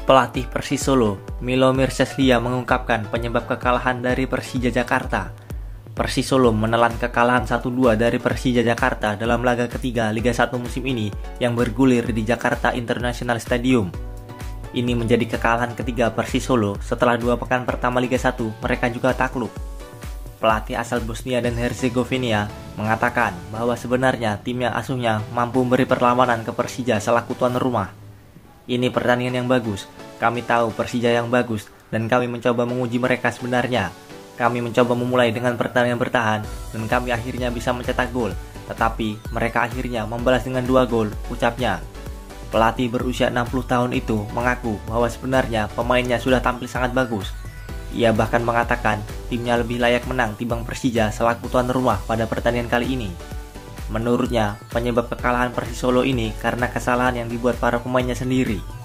Pelatih Persis Solo, Milomir Seslia mengungkapkan penyebab kekalahan dari Persija Jakarta. Persis Solo menelan kekalahan 1-2 dari Persija Jakarta dalam laga ketiga Liga 1 musim ini yang bergulir di Jakarta International Stadium. Ini menjadi kekalahan ketiga Persis Solo setelah 2 pekan pertama Liga 1 mereka juga takluk. Pelatih asal Bosnia dan Herzegovina mengatakan bahwa sebenarnya tim yang asuhnya mampu memberi perlawanan ke Persija selaku tuan rumah. Ini pertandingan yang bagus, kami tahu Persija yang bagus dan kami mencoba menguji mereka sebenarnya. Kami mencoba memulai dengan pertandingan bertahan dan kami akhirnya bisa mencetak gol, tetapi mereka akhirnya membalas dengan 2 gol, ucapnya. Pelatih berusia 60 tahun itu mengaku bahwa sebenarnya pemainnya sudah tampil sangat bagus. Ia bahkan mengatakan timnya lebih layak menang timbang Persija selaku tuan rumah pada pertandingan kali ini. Menurutnya, penyebab kekalahan Persis Solo ini karena kesalahan yang dibuat para pemainnya sendiri.